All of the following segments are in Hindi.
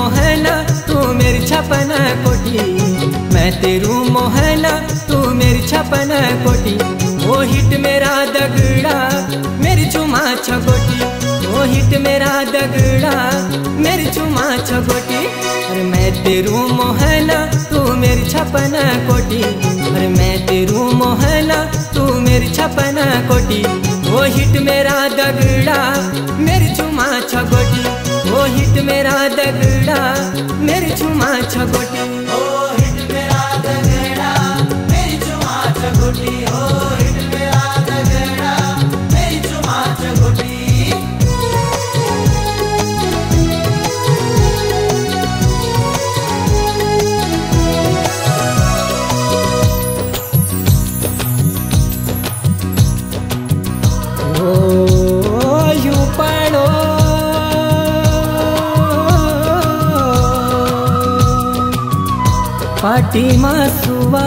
मोहना तू मेरी छपन कोठी, मैं तेरू मोहना तू मेरी छपन कोठी। वो हिट मेरा दगड़ा मेरी चुमा छगोटी, वो हिट मेरा दगड़ा मेरी चुमा छगोटी। अरे मैं तेरू मोहना तू मेरी छपन कोठी, अरे मैं तेरू मोहना तू मेरी छपन कोठी। वो हिट मेरा दगड़ा मेरी चुमा छगोटी, वो हिट मेरा दगड़ा मेरी चुमा छगोटी। ओ हिट मेरा दगड़ा मेरी चुमा छगोटी, ओ हिट मेरा दगड़ा मेरी चुमा छगोटी। पाटी मासुवा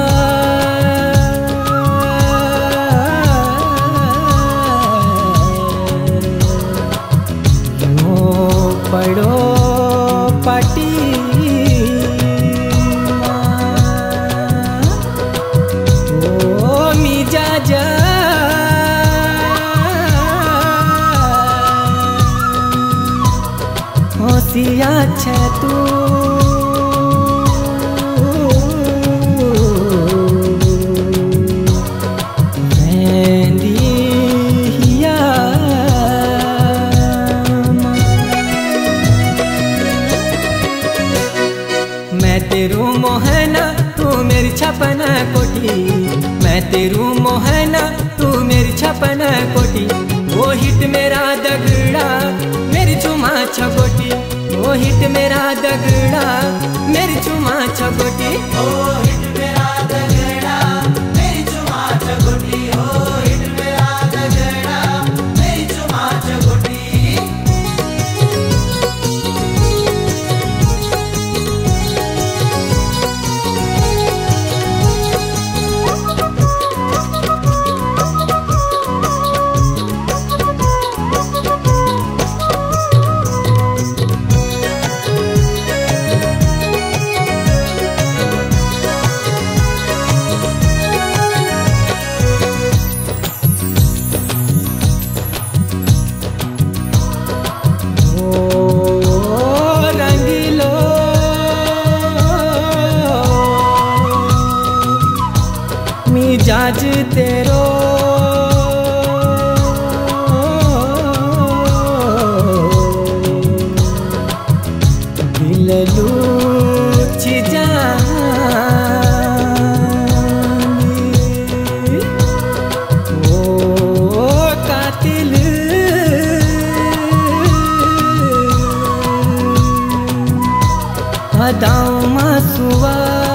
नो पड़ो पाटी ओ मीजा जा होशिया छे तू तेरू मोहना तू मेरी छपन कोठी, मैं तेरू मोहना तू मेरी छपन कोठी। वो हिट मेरा दगड़ा मेरी चुमा छगोटी, वो हिट मेरा दगड़ा मेरी चुमा छगोटी। ओ हिट मेरा दगड़ा मेरी चुमा छगोटी, ओ हिट मेरा दगड़ा मेरी चुमा छगोटी। मिजाज तेरो दिल लूच जानी, ओ कातिल हदाओ मासुआ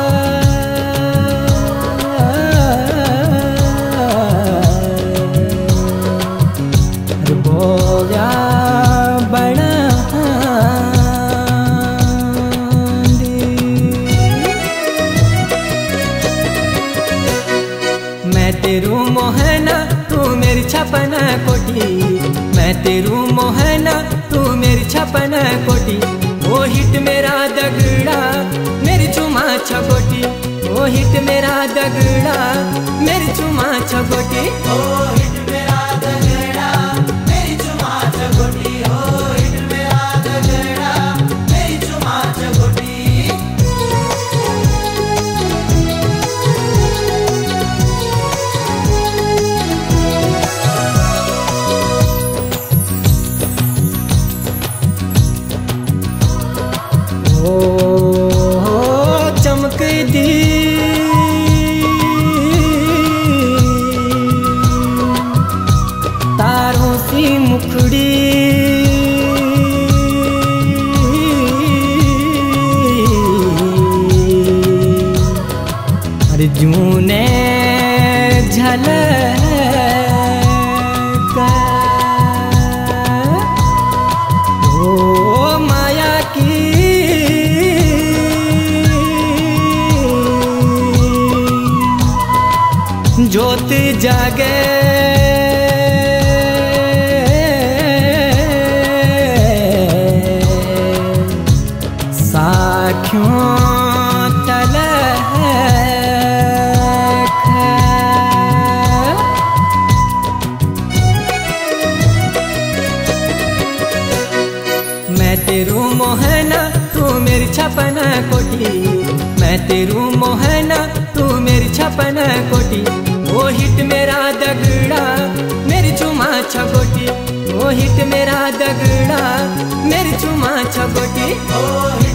मैं तेरू मोहना तू मेरी छपन कोठी, मैं तेरू मोहना तू मेरी छपन कोठी। वो हिट मेरा दगड़ा मेरी चुमा छगोटी, वो हिट मेरा दगड़ा मेरी चुमा छगोटी। ओ हिट मेरा दगड़ा मेरी चुमा छगोटी, ओ हिट मेरा दगड़ा मेरी चुमा छगोटी। चमक दी तारों सी मुखड़ी, अर्जुन झलक ओ माया की ज्योत जागे साखियों तलख मैं तेरू मोहना तू मेरी छपन कोठी, मैं तेरू मोहना तू मेरी छपन कोठी। वो हिट मेरा दगड़ा मेरी चुमा छगोटी, वो हिट मेरा दगड़ा मेरी चुमा छगोटी।